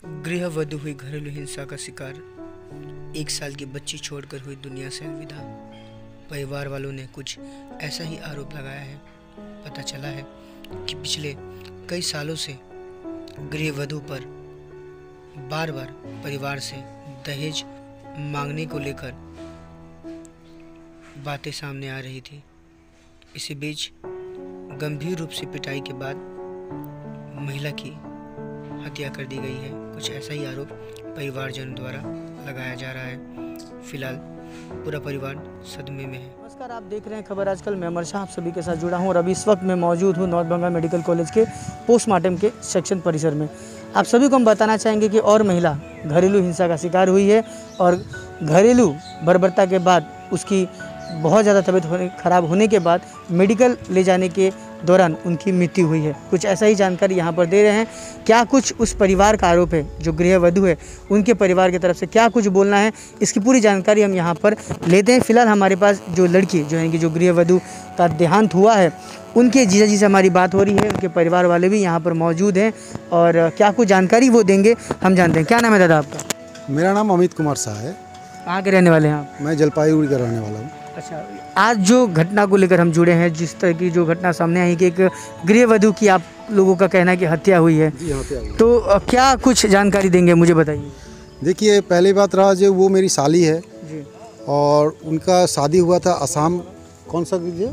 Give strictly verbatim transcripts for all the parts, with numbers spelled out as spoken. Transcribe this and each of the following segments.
गृहवधू हुई घरेलू हिंसा का शिकार, एक साल की बच्ची छोड़कर हुई दुनिया से अलविदा। परिवार वालों ने कुछ ऐसा ही आरोप लगाया है। पता चला है कि पिछले कई सालों से गृहवधू पर बार बार परिवार से दहेज मांगने को लेकर बातें सामने आ रही थी। इसी बीच गंभीर रूप से पिटाई के बाद महिला की हत्या कर दी गई है। कुछ ऐसा ही आरोप परिवारजनों द्वारा लगाया जा रहा है। फिलहाल पूरा परिवार सदमे में है। नमस्कार, आप देख रहे हैं खबर आजकल। मैं अमर शाह आप सभी के साथ जुड़ा हूं और अभी इस वक्त मैं मौजूद हूं नॉर्थ बंगाल मेडिकल कॉलेज के पोस्टमार्टम के सेक्शन परिसर में। आप सभी को हम बताना चाहेंगे कि और महिला घरेलू हिंसा का शिकार हुई है और घरेलू बर्बरता के बाद उसकी बहुत ज़्यादा तबीयत होने खराब होने के बाद मेडिकल ले जाने के दौरान उनकी मृत्यु हुई है। कुछ ऐसा ही जानकारी यहाँ पर दे रहे हैं। क्या कुछ उस परिवार का आरोप है, जो गृहवधू है उनके परिवार की तरफ से क्या कुछ बोलना है, इसकी पूरी जानकारी हम यहाँ पर लेते हैं। फिलहाल हमारे पास जो लड़की जो है कि जो गृहवधू का देहांत हुआ है उनके जीजा जी से हमारी बात हो रही है। उनके परिवार वाले भी यहाँ पर मौजूद हैं और क्या कुछ जानकारी वो देंगे हम जानते हैं। क्या नाम है दादा आपका? मेरा नाम अमित कुमार शाह है। कहाँ के रहने वाले हैं आप? मैं जलपाईगुड़ी का रहने वाला हूँ। अच्छा, आज जो घटना को लेकर हम जुड़े हैं, जिस तरह की जो घटना सामने आई कि एक गृहवधू की आप लोगों का कहना है कि हत्या हुई है, जी हाँ, हुई। तो क्या कुछ जानकारी देंगे मुझे बताइए। देखिए, पहली बात रहा जो वो मेरी साली है जी और उनका शादी हुआ था असम, कौन सा कीजिए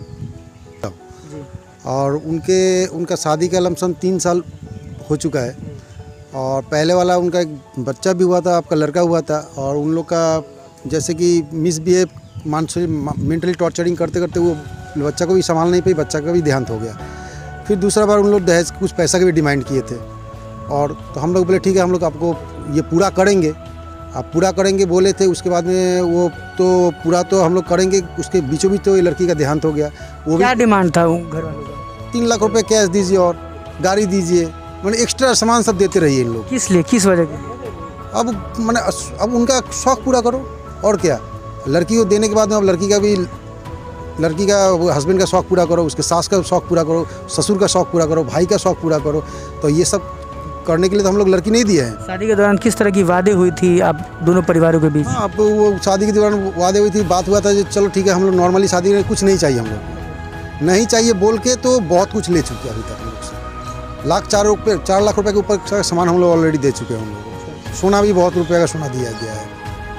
जी और उनके उनका शादी का लमसम तीन साल हो चुका है और पहले वाला उनका एक बच्चा भी हुआ था, आपका लड़का हुआ था और उन लोग का जैसे कि मिसबिहेव मानसिक मेंटली टॉर्चरिंग करते करते वो बच्चा को भी संभाल नहीं पाई, बच्चा का भी देहांत हो गया। फिर दूसरा बार उन लोग दहेज कुछ पैसा के भी डिमांड किए थे और तो हम लोग बोले ठीक है, हम लोग आपको ये पूरा करेंगे, आप पूरा करेंगे बोले थे। उसके बाद में वो तो पूरा तो हम लोग करेंगे, उसके बीचों बीच तो ये लड़की का देहांत हो गया। वो क्या डिमांड था घर वालों का? तीन लाख रुपये कैश दीजिए और गाड़ी दीजिए, मैंने एक्स्ट्रा सामान सब देते रहिए इन लोग। किस लिए, किस वजह के? अब मैंने अब उनका शौक पूरा करो और क्या, लड़की को देने के बाद में अब लड़की का भी लड़की का हस्बैंड का शौक पूरा करो, उसके सास का शौक पूरा करो, ससुर का शौक पूरा करो, भाई का शौक पूरा करो। तो ये सब करने के लिए तो हम लोग लड़की नहीं दिए हैं। शादी के दौरान किस तरह की वादे हुई थी आप दोनों परिवारों के बीच? हाँ, अब वो शादी के दौरान वादे हुई थी, बात हुआ था जो चलो ठीक है हम लोग नॉर्मली शादी में कुछ नहीं चाहिए, हम लोग नहीं चाहिए बोल के तो बहुत कुछ ले चुके हैं अभी तक हम लोग से। लाख चार रुपये चार लाख रुपये के ऊपर का सामान हम लोग ऑलरेडी दे चुके हैं। हम लोग को सोना भी बहुत रुपये का सोना दिया गया है।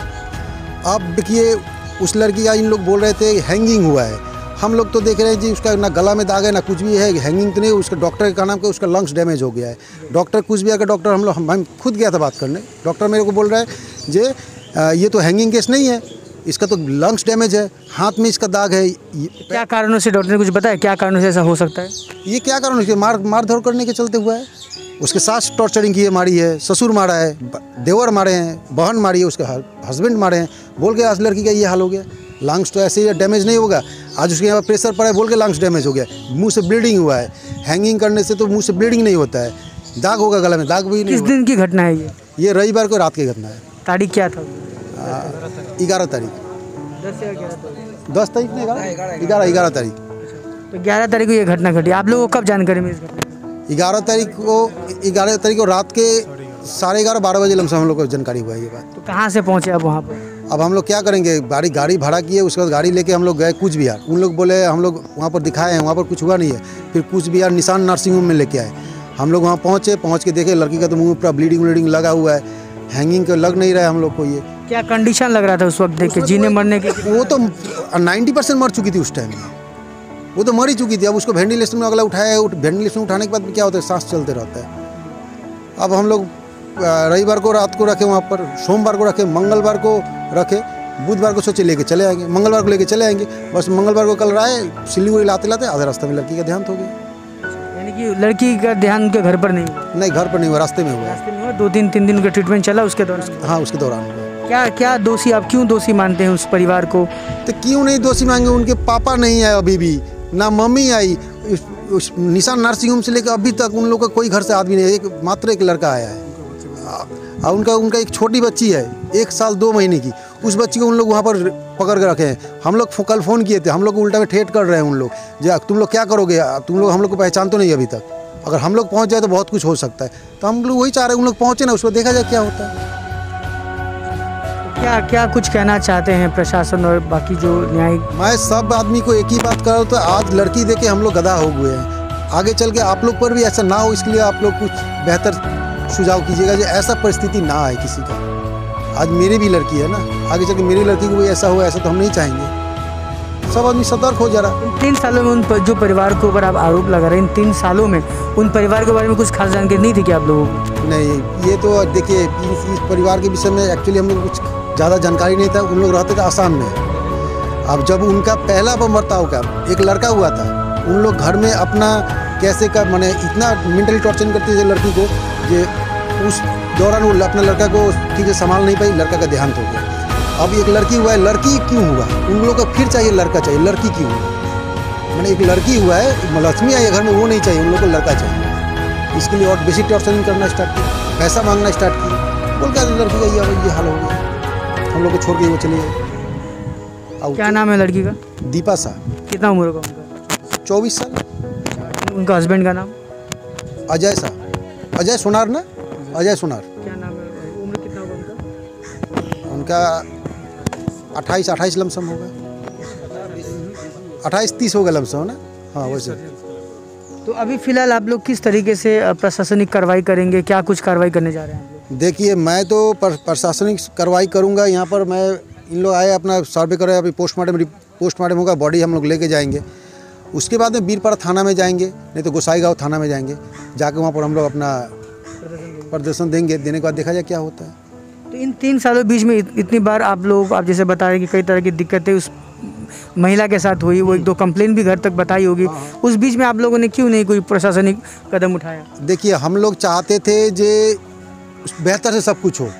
अब देखिए, उस लड़की का इन लोग बोल रहे थे हैंगिंग हुआ है, हम लोग तो देख रहे हैं जी उसका ना गला में दाग है ना कुछ भी है, हैंगिंग तो नहीं। उसका डॉक्टर का नाम का उसका लंग्स डैमेज हो गया है। डॉक्टर कुछ भी अगर डॉक्टर हम लोग हम खुद गया था बात करने, डॉक्टर मेरे को बोल रहा है जे ये तो हैंगिंग केस नहीं है, इसका तो लंग्स डैमेज है, हाथ में इसका दाग है। क्या कारणों से डॉक्टर ने कुछ बताया, क्या कारणों से ऐसा हो सकता है? ये क्या कारण है, मार मारधोड़ करने के चलते हुआ है। उसके सास टॉर्चरिंग की है, मारी है, ससुर मारा है, देवर मारे हैं, बहन मारी है, उसके हस्बैंड मारे हैं, बोल के आज लड़की का ये हाल हो गया। लंग्स तो ऐसे ही डैमेज नहीं होगा, आज उसके यहाँ प्रेशर पड़ा है बोल के लंग्स डैमेज हो गया, मुंह से ब्लीडिंग हुआ है। हैंगिंग करने से तो मुंह से ब्लीडिंग नहीं होता है, दाग होगा गला में, दाग भी नहीं। किस दिन की घटना है ये? ये रविवार को रात की घटना है। तारीख क्या था? ग्यारह तारीख दस तारीख नहीं ग्यारह ग्यारह तारीख तो ग्यारह तारीख को ये घटना घटी। आप लोगों को कब जानकारी मिली इस घटना? ग्यारह तारीख को ग्यारह तारीख को रात के साढ़े ग्यारह बारह बजे लमसम हम लोग को जानकारी हुआ ये बात। तो कहाँ से पहुँचे आप वहाँ पर? अब हम लोग क्या करेंगे, गाड़ी गाड़ी भाड़ा किए, उसके बाद गाड़ी लेके हम लोग गए कूच बिहार। उन लोग बोले हम लोग वहाँ पर दिखाए हैं, वहाँ पर कुछ हुआ नहीं है। फिर कूच बिहार निशान नर्सिंग होम में लेके आए। हम लोग वहाँ पहुँचे, पहुँच के देखे लड़की का तो मुँह पूरा ब्लीडिंग व्लीडिंग लगा हुआ है, हैंगिंग का लग नहीं रहा है हम लोग को। ये क्या कंडीशन लग रहा था उस वक्त देख के, जीने मरने के? वो तो नाइन्टी परसेंट मर चुकी थी उस टाइम में, वो तो मर ही चुकी थी। अब उसको वेंटिलेशन में अगला उठाया, वेंटिलेशन में उठाने के बाद क्या होता है, सांस चलते रहता है। अब हम लोग रविवार को रात को रखे वहाँ पर, सोमवार को रखे, मंगलवार को रखे, बुधवार को सोचे लेके चले आएंगे, मंगलवार को लेके चले आएंगे। बस मंगलवार को कल राय सिलीगुड़ी लाते लाते आधे रास्ते में लड़की का देहांत हो गया। यानी कि लड़की का ध्यान उनके घर पर नहीं हुआ? नहीं, घर पर नहीं हुआ, रास्ते में हुआ। रास्ते में हुआ, दो तीन तीन दिन का ट्रीटमेंट चला उसके दौरान? हाँ, उसके दौरान हुआ। क्या क्या दोषी, आप क्यों दोषी मानते हैं उस परिवार को? तो क्यों नहीं दोषी मांगे, उनके पापा नहीं है अभी भी, ना मम्मी आई। उस, उस निशान नर्सिंग होम से लेकर अभी तक उन लोग का कोई घर से आदमी नहीं है, एक मात्र एक लड़का आया है और उनका उनका एक छोटी बच्ची है एक साल दो महीने की। उस बच्ची को उन लोग वहाँ पर पकड़ कर रखे हैं। हम लोग कल फ़ोन किए थे, हम लोग को उल्टा में ठेठ कर रहे हैं उन लोग, जो तुम लोग क्या करोगे, तुम लोग हम लोग को पहचान तो नहीं अभी तक। अगर हम लोग पहुंच जाए तो बहुत कुछ हो सकता है, तो हम लोग वही चाह रहे हैं उन लोग पहुँचे ना, उसको देखा जाए क्या होता है। क्या क्या कुछ कहना चाहते हैं प्रशासन और बाकी जो न्यायिक? मैं सब आदमी को एक ही बात कर रहा हूँ, तो आज लड़की देके हम लोग गधा हो गए हैं, आगे चल के आप लोग पर भी ऐसा ना हो, इसके लिए आप लोग कुछ बेहतर सुझाव कीजिएगा जो ऐसा परिस्थिति ना आए किसी का। आज मेरी भी लड़की है ना, आगे चल के मेरी लड़की को भी ऐसा हो, ऐसा तो हम नहीं चाहेंगे। सब आदमी सतर्क हो जा रहा। इन तीन सालों में उन पर जो परिवार के ऊपर आप आरोप लगा रहे हैं, इन तीन सालों में उन परिवार के बारे में कुछ खास जानकारी नहीं थी क्या आप लोगों को? नहीं, ये तो देखिए इस, इस परिवार के विषय में एक्चुअली हम लोग कुछ ज़्यादा जानकारी नहीं था। उन लोग रहते थे आसाम में। अब जब उनका पहला बर्ताव का एक लड़का हुआ था, उन लोग घर में अपना कैसे का मैंने इतना मेंटली टॉर्चर करते थे लड़की को, ये उस दौरान वो अपने लड़का को ठीक से संभाल नहीं पाई, लड़का का देहांत हो गया। अब एक लड़की हुआ है, लड़की क्यों हुआ उन लोगों को फिर चाहिए लड़का चाहिए, लड़की क्यों हुआ? मैंने एक लड़की हुआ है, लक्ष्मी आई है घर में, वो नहीं चाहिए, उन लोगों को लड़का चाहिए। इसके लिए और बेसिक टॉर्चरिंग करना स्टार्ट किया, पैसा मांगना स्टार्ट किया। बोल क्या लड़की का ये ये हाल हो गया, हम लोग को छोड़ के वो चले गए। क्या नाम है लड़की का? दीपा सा। कितना उम्र का उनका? चौबीस साल। उनका हस्बैंड का नाम? अजय सा, अजय सोनार ना, अजय सोनार। क्या नाम है? उम्र कितना होगा उनका? उनका अट्ठाईस अट्ठाईस लमसम होगा, अट्ठाईस तीस होगा लमसम ना। हाँ वैसे। तो अभी फिलहाल आप लोग किस तरीके से प्रशासनिक कार्रवाई करेंगे, क्या कुछ कार्रवाई करने जा रहे हैं आप लोग? देखिए मैं तो प्रशासनिक कार्रवाई करूंगा। यहाँ पर मैं इन लोग आए अपना सर्वे करे, अभी पोस्टमार्टम पोस्टमार्टम होगा, बॉडी हम लोग लेके जाएंगे। उसके बाद में बीरपाड़ा थाना में जाएंगे, नहीं तो गोसाईगांव थाना में जाएंगे, जाके वहाँ पर हम लोग अपना प्रदर्शन देंगे। देने के बाद देखा जाए क्या होता है। तो इन तीन सालों बीच में इत, इतनी बार आप लोग आप जैसे बता रहे हैं कि कई तरह की दिक्कतें उस महिला के साथ हुई, वो एक दो कंप्लेन भी घर तक बताई होगी, उस बीच में आप लोगों ने क्यों नहीं कोई प्रशासनिक कदम उठाया? देखिए हम लोग चाहते थे जे बेहतर से सब कुछ हो,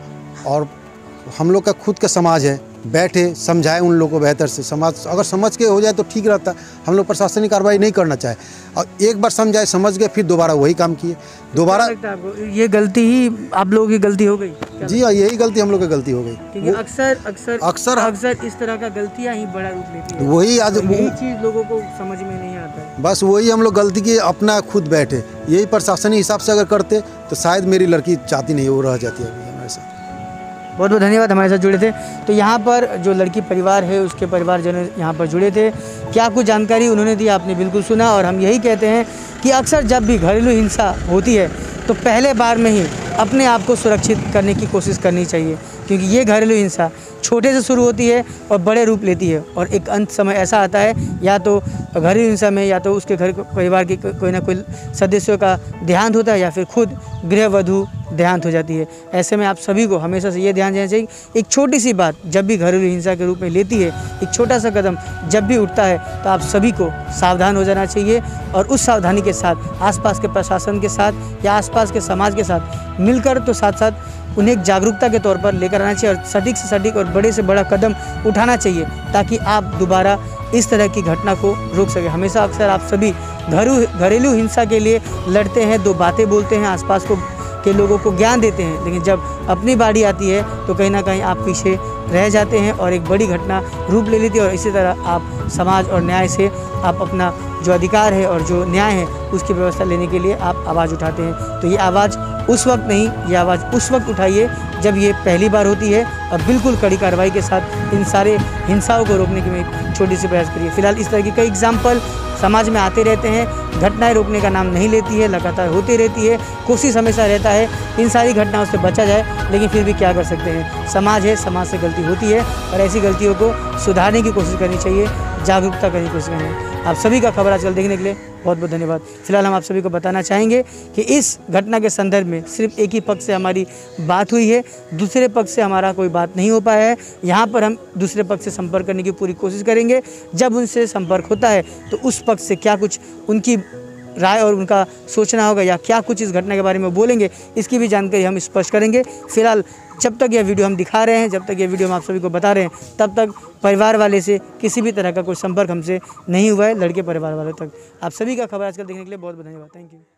और हम लोग का खुद का समाज है, बैठे समझाए उन लोगों को बेहतर से। समाज अगर समझ के हो जाए तो ठीक रहता। हम लोग प्रशासनिक कार्रवाई नहीं करना चाहे, और एक बार समझाए समझ गए फिर दोबारा वही काम किए दोबारा। ये गलती ही आप लोगों की गलती हो गई? जी हाँ, यही गलती हम लोग की गलती हो गई। क्योंकि अक्सर अक्सर अक्सर अक्सर इस तरह का गलतियां ही बड़ा रूप लेती है। वही आज यही चीज़ लोगों को समझ में नहीं आता है। बस वही हम लोग गलती की, अपना खुद बैठे। यही प्रशासनिक हिसाब से अगर करते तो शायद मेरी लड़की चाहती नहीं, वो रह जाती है हमारे साथ। बहुत बहुत धन्यवाद हमारे साथ जुड़े थे। तो यहाँ पर जो लड़की परिवार है उसके परिवारजन यहाँ पर जुड़े थे, क्या कुछ जानकारी उन्होंने दी आपने बिल्कुल सुना। और हम यही कहते हैं कि अक्सर जब भी घरेलू हिंसा होती है तो पहले बार में ही अपने आप को सुरक्षित करने की कोशिश करनी चाहिए, क्योंकि ये घरेलू हिंसा छोटे से शुरू होती है और बड़े रूप लेती है, और एक अंत समय ऐसा आता है या तो घरेलू हिंसा में या तो उसके घर परिवार के कोई ना कोई सदस्यों का देहांत होता है या फिर खुद गृहवधू देहांत हो जाती है। ऐसे में आप सभी को हमेशा से ये ध्यान देना चाहिए, एक छोटी सी बात जब भी घरेलू हिंसा के रूप में लेती है, एक छोटा सा कदम जब भी उठता है, तो आप सभी को सावधान हो जाना चाहिए, और उस सावधानी के साथ आसपास के प्रशासन के साथ या आसपास के समाज के साथ मिलकर, तो साथ साथ उन्हें एक जागरूकता के तौर पर लेकर आना चाहिए और सटीक से सटीक और बड़े से बड़ा कदम उठाना चाहिए, ताकि आप दोबारा इस तरह की घटना को रोक सके। हमेशा अक्सर आप सभी घरू घरेलू हिंसा के लिए लड़ते हैं, दो बातें बोलते हैं, आसपास को के लोगों को ज्ञान देते हैं, लेकिन जब अपनी बारी आती है तो कहीं ना कहीं आप पीछे रह जाते हैं और एक बड़ी घटना रूप ले लेती है। और इसी तरह आप समाज और न्याय से आप अपना जो अधिकार है और जो न्याय है उसकी व्यवस्था लेने के लिए आप आवाज़ उठाते हैं। तो ये आवाज़ उस वक्त नहीं, ये आवाज़ उस वक्त उठाइए जब ये पहली बार होती है, और बिल्कुल कड़ी कार्रवाई के साथ इन सारे हिंसाओं को रोकने की मैं एक छोटी सी प्रयास करिए। फिलहाल इस तरह की कई एग्जाम्पल समाज में आते रहते हैं, घटनाएं रोकने का नाम नहीं लेती है, लगातार होती रहती है। कोशिश हमेशा रहता है इन सारी घटनाओं से बचा जाए, लेकिन फिर भी क्या कर सकते हैं, समाज है, समाज से गलती होती है, और ऐसी गलतियों को सुधारने की कोशिश करनी चाहिए, जागरूकता करने की कोशिश करनी चाहिए। आप सभी का खबर आजकल देखने के लिए बहुत बहुत धन्यवाद। फिलहाल हम आप सभी को बताना चाहेंगे कि इस घटना के संदर्भ में सिर्फ एक ही पक्ष से हमारी बात हुई है, दूसरे पक्ष से हमारा कोई बात नहीं हो पाया है। यहाँ पर हम दूसरे पक्ष से संपर्क करने की पूरी कोशिश करेंगे। जब उनसे संपर्क होता है तो उस पक्ष से क्या कुछ उनकी राय और उनका सोचना होगा या क्या कुछ इस घटना के बारे में बोलेंगे, इसकी भी जानकारी हम स्पष्ट करेंगे। फिलहाल जब तक यह वीडियो हम दिखा रहे हैं, जब तक यह वीडियो हम आप सभी को बता रहे हैं, तब तक परिवार वाले से किसी भी तरह का कोई संपर्क हमसे नहीं हुआ है, लड़के परिवार वालों तक। आप सभी का खबर आजकल देखने के लिए बहुत बहुत धन्यवाद। Thank you.